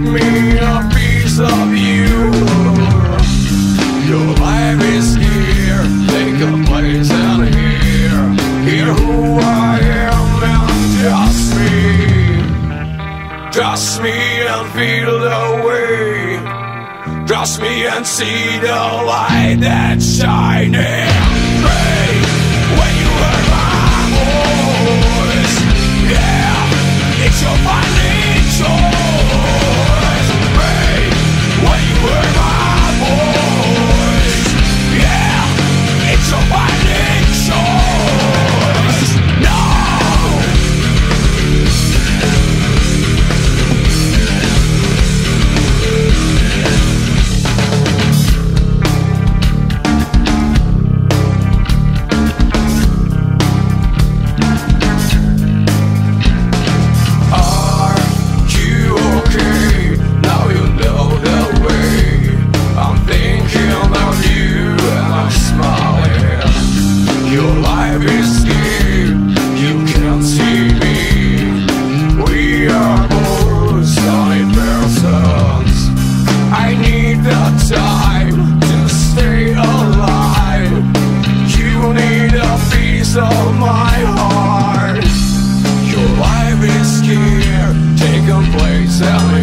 me a piece of you. Your life is here, take a place in here. Hear who I am and trust me and feel the way. Trust me and see the light that's shining. Pray when you hear my voice. Yeah, it's your finding choice. Pray when you hear my voice. Yeah, it's your finding choice. No. Time to stay alive. You need a piece of my heart. Your life is here, taking place.